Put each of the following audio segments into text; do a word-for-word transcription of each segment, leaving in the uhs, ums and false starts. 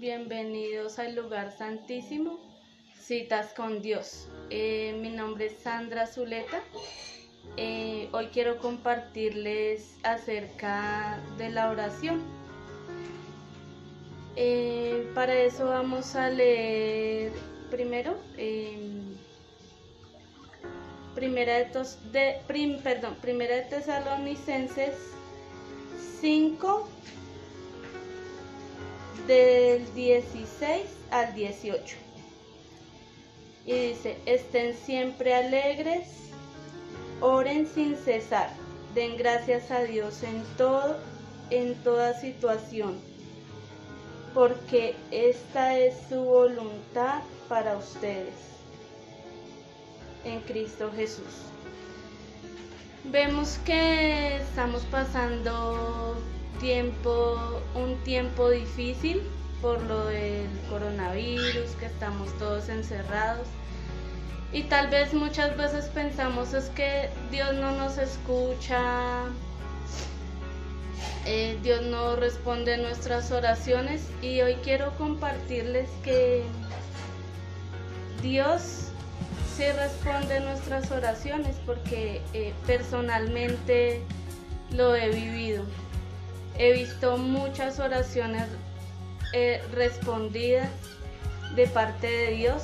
bienvenidos al lugar santísimo, citas con Dios. Eh, mi nombre es Sandra Zuleta. Eh, hoy quiero compartirles acerca de la oración. Eh, para eso vamos a leer primero eh, primera, de tos, de, prim, perdón, primera de Tesalonicenses cinco, del dieciséis al dieciocho. Y dice: estén siempre alegres, oren sin cesar, den gracias a Dios en todo, en toda situación, porque esta es su voluntad para ustedes en Cristo Jesús. Vemos que estamos pasando tiempo, un tiempo difícil por lo del coronavirus, que estamos todos encerrados, y tal vez muchas veces pensamos es que Dios no nos escucha, eh, Dios no responde nuestras oraciones, y hoy quiero compartirles que Dios sí responde nuestras oraciones, porque eh, personalmente lo he vivido. He visto muchas oraciones eh, respondidas de parte de Dios,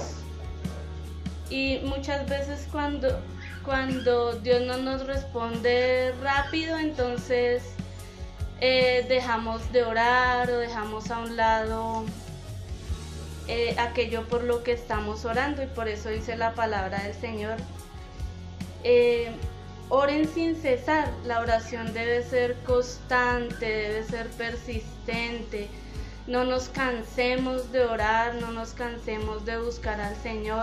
y muchas veces cuando, cuando Dios no nos responde rápido, entonces eh, dejamos de orar o dejamos a un lado eh, aquello por lo que estamos orando, y por eso dice la palabra del Señor. Eh, Oren sin cesar. La oración debe ser constante, debe ser persistente. No nos cansemos de orar, no nos cansemos de buscar al Señor.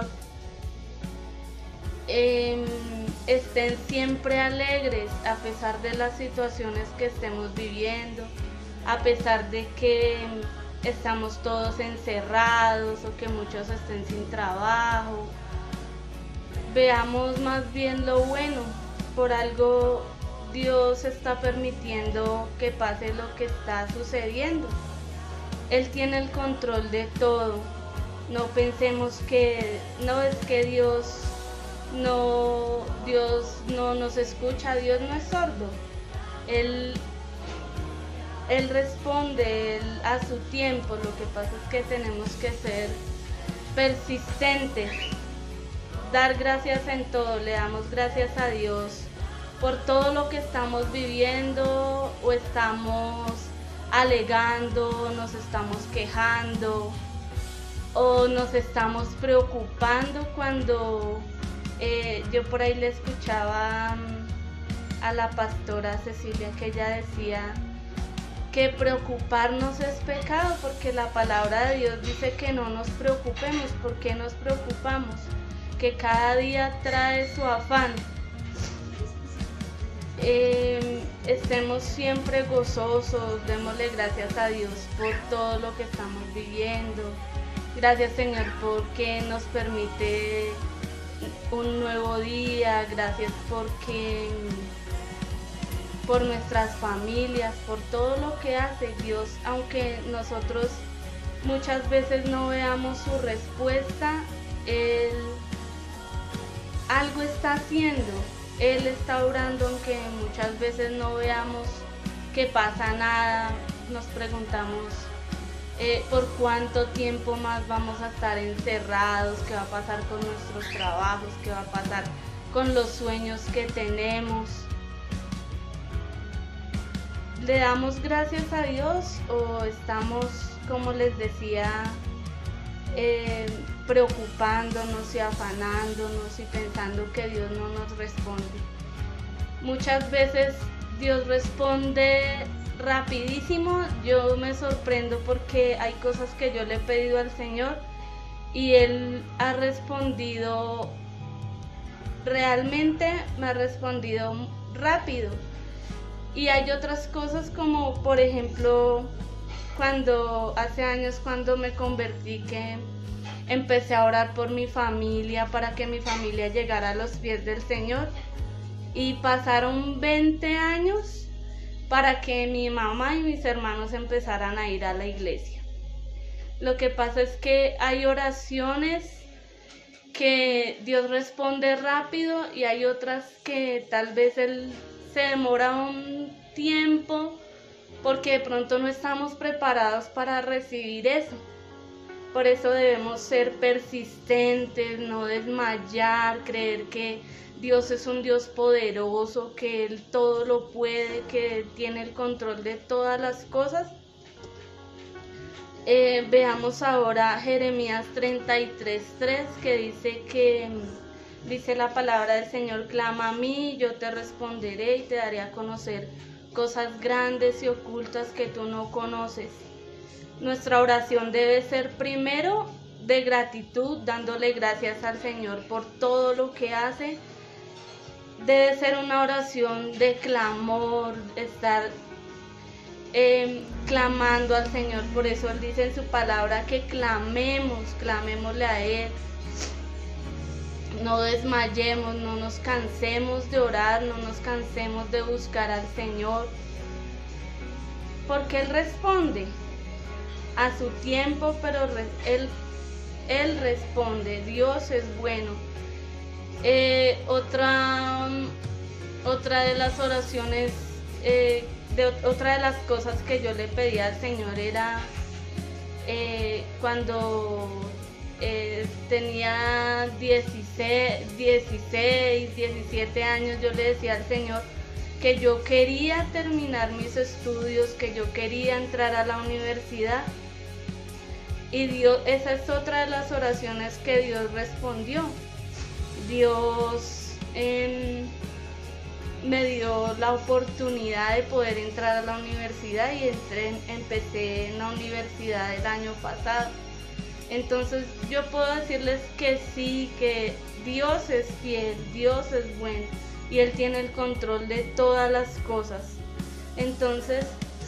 Eh, estén siempre alegres a pesar de las situaciones que estemos viviendo, a pesar de que estamos todos encerrados o que muchos estén sin trabajo. Veamos más bien lo bueno. Por algo Dios está permitiendo que pase lo que está sucediendo. Él tiene el control de todo. No pensemos que no es que Dios no, Dios no nos escucha. Dios no es sordo. Él, él responde él, a su tiempo. Lo que pasa es que tenemos que ser persistentes. Dar gracias en todo. Le damos gracias a Dios por todo lo que estamos viviendo, o estamos alegando, nos estamos quejando, o nos estamos preocupando. Cuando eh, yo por ahí le escuchaba a la pastora Cecilia, que ella decía que preocuparnos es pecado, porque la palabra de Dios dice que no nos preocupemos. ¿Por qué nos preocupamos? Que cada día trae su afán. Eh, estemos siempre gozosos, démosle gracias a Dios por todo lo que estamos viviendo. Gracias, Señor, porque nos permite un nuevo día. Gracias porque por nuestras familias, por todo lo que hace Dios. Aunque nosotros muchas veces no veamos su respuesta, Él algo está haciendo. Él está orando, aunque muchas veces no veamos que pasa nada. Nos preguntamos eh, por cuánto tiempo más vamos a estar encerrados, qué va a pasar con nuestros trabajos, qué va a pasar con los sueños que tenemos. ¿Le damos gracias a Dios o estamos, como les decía, eh, preocupándonos y afanándonos y pensando que Dios no nos responde? Muchas veces Dios responde rapidísimo. Yo me sorprendo porque hay cosas que yo le he pedido al Señor y Él ha respondido, realmente me ha respondido rápido. Y hay otras cosas, como por ejemplo cuando hace años, cuando me convertí, que empecé a orar por mi familia, para que mi familia llegara a los pies del Señor, y pasaron veinte años para que mi mamá y mis hermanos empezaran a ir a la iglesia. Lo que pasa es que hay oraciones que Dios responde rápido y hay otras que tal vez Él se demora un tiempo porque de pronto no estamos preparados para recibir eso. Por eso debemos ser persistentes, no desmayar, creer que Dios es un Dios poderoso, que Él todo lo puede, que Él tiene el control de todas las cosas. Eh, veamos ahora Jeremías treinta y tres, tres, que dice que dice la palabra del Señor: clama a mí y yo te responderé y te daré a conocer cosas grandes y ocultas que tú no conoces. Nuestra oración debe ser primero de gratitud, dándole gracias al Señor por todo lo que hace. Debe ser una oración de clamor, estar eh, clamando al Señor. Por eso Él dice en su palabra que clamemos, clamémosle a Él. No desmayemos, no nos cansemos de orar, no nos cansemos de buscar al Señor, porque Él responde a su tiempo, pero Él, Él responde. Dios es bueno. Eh, otra, otra de las oraciones, eh, de, otra de las cosas que yo le pedí al Señor era eh, cuando eh, tenía dieciséis, dieciséis, diecisiete años, yo le decía al Señor que yo quería terminar mis estudios, que yo quería entrar a la universidad. Y Dios, esa es otra de las oraciones que Dios respondió. Dios eh, me dio la oportunidad de poder entrar a la universidad y entré, empecé en la universidad el año pasado. Entonces yo puedo decirles que sí, que Dios es fiel, Dios es bueno y Él tiene el control de todas las cosas. Entonces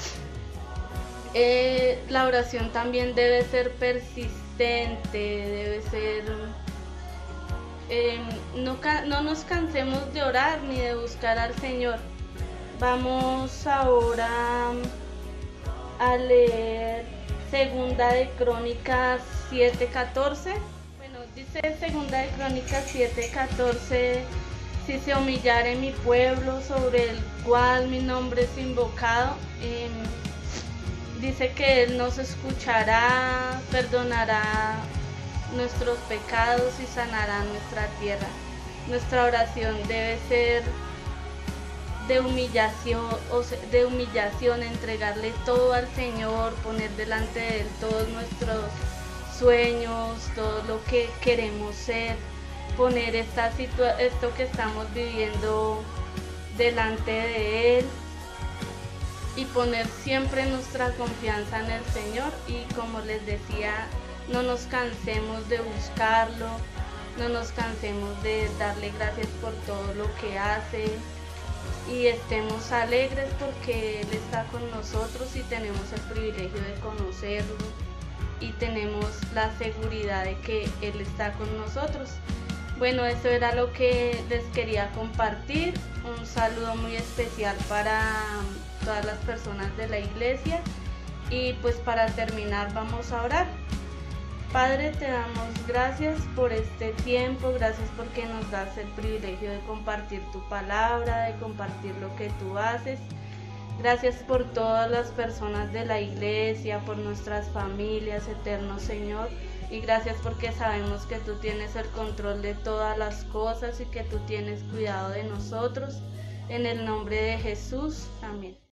eh, la oración también debe ser persistente, debe ser... Eh, no, no nos cansemos de orar ni de buscar al Señor. Vamos ahora a leer Segunda de Crónicas siete catorce. Bueno, dice Segunda de Crónicas siete catorce: si se humillare mi pueblo sobre el cual mi nombre es invocado, eh, dice que Él nos escuchará, perdonará nuestros pecados y sanará nuestra tierra. Nuestra oración debe ser de humillación, o sea, de humillación, entregarle todo al Señor, poner delante de Él todos nuestros sueños, todo lo que queremos ser, poner esta situa- esto que estamos viviendo delante de Él y poner siempre nuestra confianza en el Señor. Y como les decía, no nos cansemos de buscarlo, no nos cansemos de darle gracias por todo lo que hace y estemos alegres porque Él está con nosotros y tenemos el privilegio de conocerlo y tenemos la seguridad de que Él está con nosotros. Bueno, eso era lo que les quería compartir. Un saludo muy especial para todas las personas de la iglesia y pues para terminar vamos a orar. Padre, te damos gracias por este tiempo, gracias porque nos das el privilegio de compartir tu palabra, de compartir lo que tú haces. Gracias por todas las personas de la iglesia, por nuestras familias, eterno Señor. Y gracias porque sabemos que tú tienes el control de todas las cosas y que tú tienes cuidado de nosotros. En el nombre de Jesús, amén.